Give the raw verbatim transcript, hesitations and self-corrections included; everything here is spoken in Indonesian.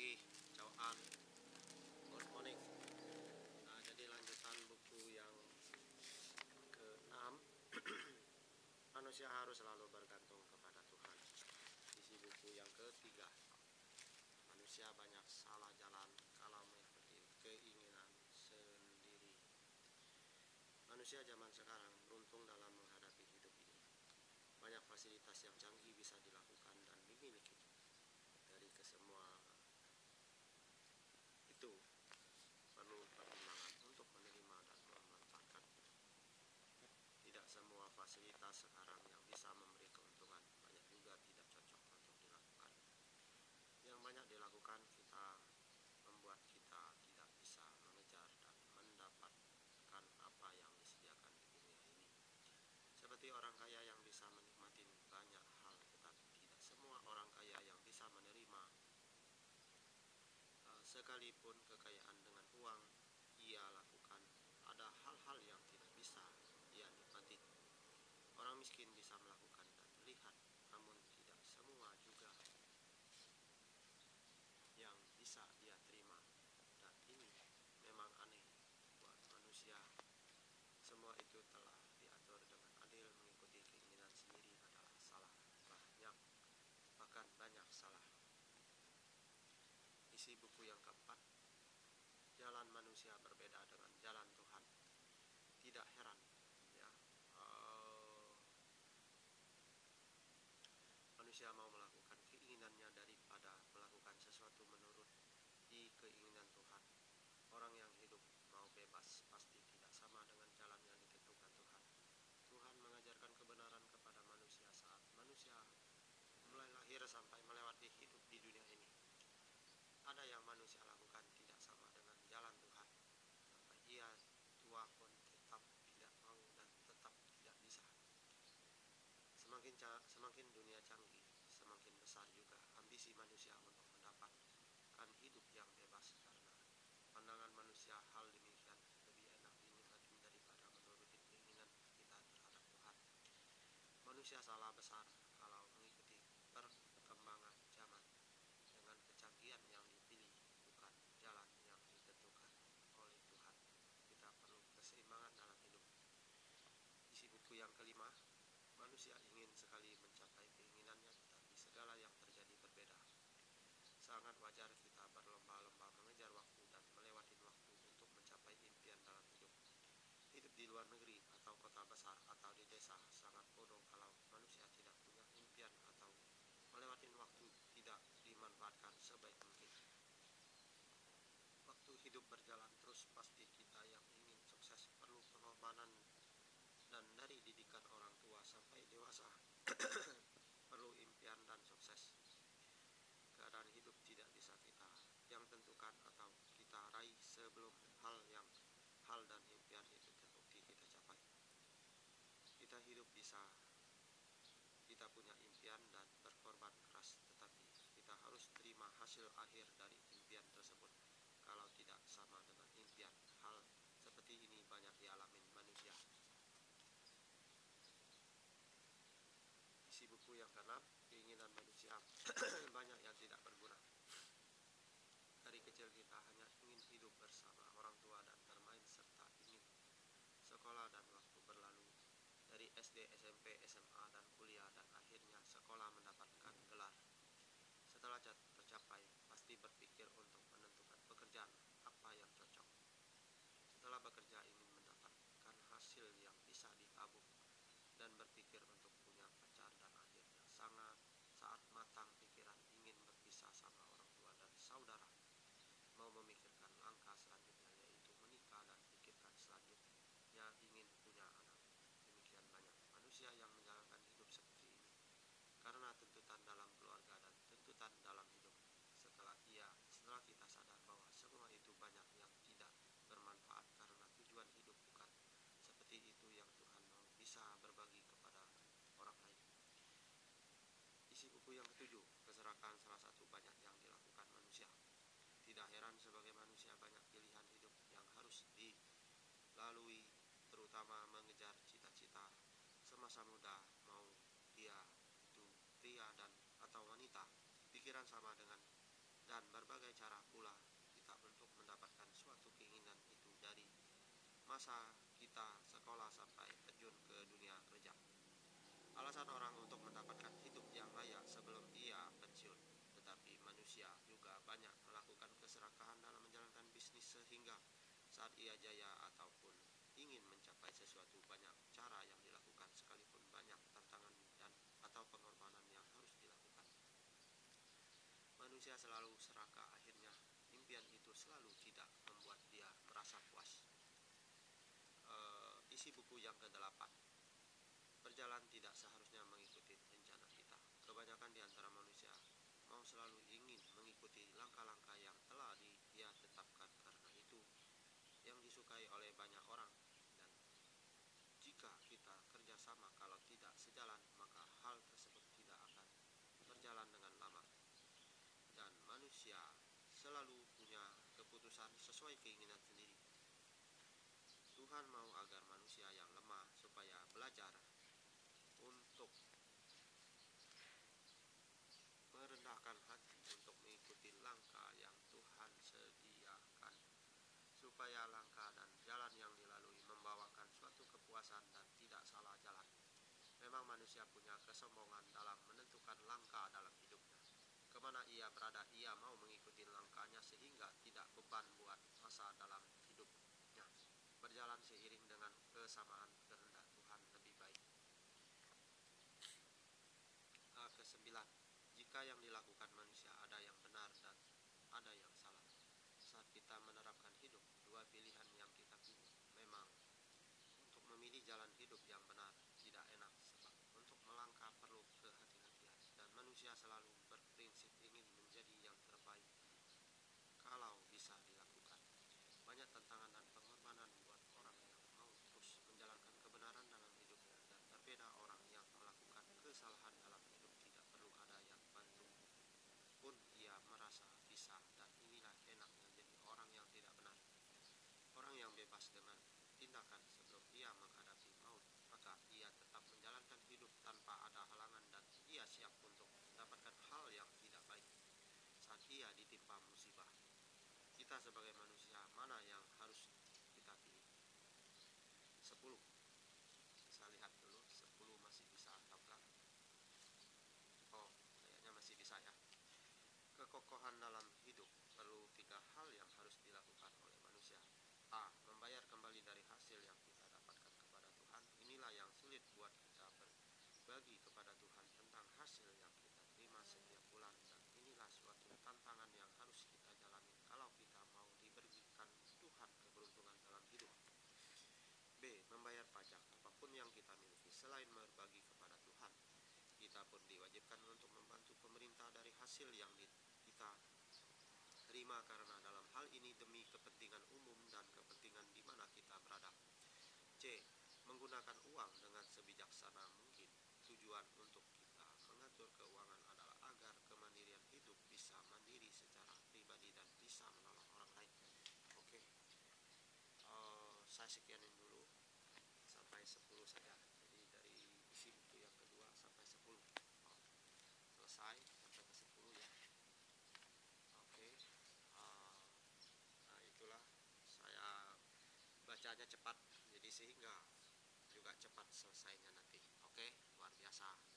pagi, Chow An, good morning. Nah, jadi lanjutan buku yang keenam. Manusia harus selalu bergantung kepada Tuhan. Isi buku yang ketiga. Manusia banyak salah jalan kalau mengikuti keinginan sendiri. Manusia zaman sekarang beruntung dalam menghadapi hidup ini. Banyak fasilitas yang canggih bisa dilakukan dan dimiliki. Dari kesemua itu perlu pertimbangan untuk menerima dan memanfaatkan. Tidak semua fasilitas sekarang yang bisa memberi keuntungan, banyak juga tidak cocok untuk dilakukan. Yang banyak dilakukan kita membuat kita tidak bisa mengejar dan mendapatkan apa yang disediakan di dunia ini. Seperti orang kaya yang bisa menikmati banyak hal, tetapi tidak semua orang kaya yang bisa menerima uh, sekalipun kekayaan dengan uang ia lakukan. Ada hal-hal yang tidak bisa ia nikmati. Orang miskin bisa melakukan dan melihat, namun tidak semua juga yang bisa dia terima. Dan ini memang aneh buat manusia. Semua itu telah diatur dengan adil. Mengikuti keinginan sendiri adalah salah, banyak, bahkan banyak salah. Isi buku yang keempat. Jalan manusia berbeda dengan jalan Tuhan. Tidak heran ya, uh, manusia mau melakukan keinginannya daripada melakukan sesuatu menurut di keinginan Tuhan. Orang yang hidup mau bebas pasti tidak sama dengan jalan yang ditentukan Tuhan. Tuhan mengajarkan kebenaran kepada manusia saat manusia mulai lahir sampai melewati hidup di dunia ini. Ada yang manusia lakukan tidak sama dengan jalan Tuhan. Sampai ia tua pun tetap tidak mau dan tetap tidak bisa. Semakin semakin dunia canggih, semakin besar juga ambisi manusia untuk mendapatkan hidup yang bebas, karena pandangan manusia hal demikian lebih enak dinikmati daripada menuruti keinginan kita terhadap Tuhan. Manusia salah besar kalau mengikuti perkembangan zaman dengan kecanggihan yang dipilih bukan jalan yang ditentukan oleh Tuhan. Kita perlu keseimbangan dalam hidup. Isi buku yang kelima. Manusia ingin sekali mencapai keinginannya, tetapi segala yang terjadi berbeda. Sangat wajar kita berlomba-lomba mengejar waktu dan melewati waktu untuk mencapai impian dalam hidup. Hidup di luar negeri atau kota besar atau di desa sangat bodoh kalau manusia tidak punya impian atau melewati waktu tidak dimanfaatkan sebaik mungkin. Waktu hidup berjalan terus, pasti kita yang ingin sukses perlu pengorbanan, dan dari didikan orang tua sampai dewasa perlu impian dan sukses. Keadaan hidup tidak bisa kita yang tentukan atau kita raih sebelum hal yang hal dan impian itu terbukti kita capai. Kita hidup bisa kita punya impian dan berkorban keras, tetapi kita harus terima hasil akhir dari impian tersebut. Kalau tidak sama dengan impian, hal seperti ini banyak dialami manusia. Isi buku yang keenam. Keinginan manusia banyak yang tidak berguna. Dari kecil kita hanya ingin hidup bersama orang tua dan bermain, serta ingin sekolah dan waktu berlalu. Dari S D, S M P, S M A, dan kuliah, dan akhirnya sekolah mendapatkan gelar. Setelah tercapai, pasti berpikir untuk menentukan pekerjaan apa yang cocok. Setelah bekerja ingin mendapatkan hasil yang bisa ditabung dan berpikir untuk punya pacar, dan akhirnya sangat saat matang pikiran ingin berpisah sama orang tua dan saudara. Mau memikirkan langkah selanjutnya, yaitu menikah, dan pikirkan selanjutnya ingin punya anak. Demikian banyak manusia yang menjalankan hidup seperti ini karena tuntutan dalam keluarga dan tuntutan dalam hidup. Setelah ia, setelah kita sadar bahwa semua itu banyak yang tidak bermanfaat karena tujuan hidup bukan seperti itu yang Tuhan mau bisa berbagi kepada orang lain. Isi buku yang ketujuh. Keserakahan salah satu banyak yang dilakukan manusia. Tidak heran sebagai manusia banyak pilihan hidup yang harus dilalui, terutama mengejar cita-cita semasa muda, mau dia itu pria dan atau wanita. Pikiran sama dengan dan berbagai cara masa kita sekolah sampai terjun ke dunia kerja. Alasan orang untuk mendapatkan hidup yang layak sebelum ia pensiun. Tetapi manusia juga banyak melakukan keserakahan dalam menjalankan bisnis sehingga saat ia jaya ataupun ingin mencapai sesuatu, banyak cara yang dilakukan sekalipun banyak tantangan dan atau pengorbanan yang harus dilakukan. Manusia selalu serakah, akhirnya impian itu selalu tidak membuat dia merasa puas. E, isi buku yang kedelapan. Berjalan tidak seharusnya mengikuti rencana kita. Kebanyakan di antara manusia mau selalu ingin mengikuti langkah-langkah yang telah di, dia tetapkan karena itu yang disukai oleh banyak orang, dan jika kita kerjasama kalau tidak sejalan maka hal tersebut tidak akan berjalan dengan lama, dan manusia selalu punya keputusan sesuai keinginan sendiri. Tuhan mau agar manusia yang lemah supaya belajar untuk merendahkan hati untuk mengikuti langkah yang Tuhan sediakan, supaya langkah dan jalan yang dilalui membawakan suatu kepuasan dan tidak salah jalan. Memang manusia punya kesombongan dalam menentukan langkah dalam hidupnya. Kemana ia berada, ia mau mengikuti langkahnya sehingga tidak beban buat masa dalam hidupnya berjalan seiring dengan kesamaan kehendak Tuhan lebih baik. A kesembilan. Jika yang dilakukan manusia ada yang benar dan ada yang salah. Saat kita menerapkan hidup, dua pilihan yang kita pilih. Memang untuk memilih jalan hidup yang benar tidak enak, sebab untuk melangkah perlu kehati-hatian, dan manusia selalu berprinsip ingin menjadi yang terbaik kalau bisa dilakukan. Banyak tantangan dan pengorbanan buat orang yang mau terus menjalankan kebenaran dalam hidupnya, dan berbeda orang yang melakukan kesalahan dalam hidup tidak perlu ada yang bantu pun ia merasa bisa, dan inilah enaknya jadi orang yang tidak benar. Orang yang bebas dengan tindakan sebelum ia menghadapi maut, maka ia tetap menjalankan hidup tanpa ada halangan, dan ia siap untuk mendapatkan hal yang tidak baik saat ia ditimpa musibah. Kita sebagai manusia, mana yang harus kita pilih? sepuluh. Bisa lihat dulu, sepuluh masih bisa ataukah? Oh, kayaknya masih bisa ya. Kekokohan dalam hidup perlu tiga hal yang harus dilakukan oleh manusia. A. Membayar kembali dari hasil yang kita dapatkan kepada Tuhan. Inilah yang sulit buat kita berbagi kepada Tuhan tentang hasil yang kita terima setiap bulan, dan inilah suatu tantangan yang harus kita jalani kalau kita mau diberikan Tuhan keberuntungan dalam hidup. B. Membayar pajak. Apapun yang kita miliki selain berbagi kepada Tuhan, kita pun diwajibkan untuk membantu pemerintah dari hasil yang kita terima, karena dalam hal ini demi kepentingan umum dan kepentingan di mana kita berada. C. Menggunakan uang dengan sebijaksana mungkin. Tujuan untuk kita mengatur keuangan adalah agar kemandirian hidup bisa mandiri secara pribadi dan bisa menolong orang lain. Oke, uh, saya sekianin dulu sampai sepuluh saja. Jadi dari isi buku yang kedua sampai sepuluh. Oh, selesai sampai ke sepuluh ya. Oke, uh, nah itulah saya bacanya cepat, jadi sehingga juga cepat selesainya nanti. Oke, luar biasa.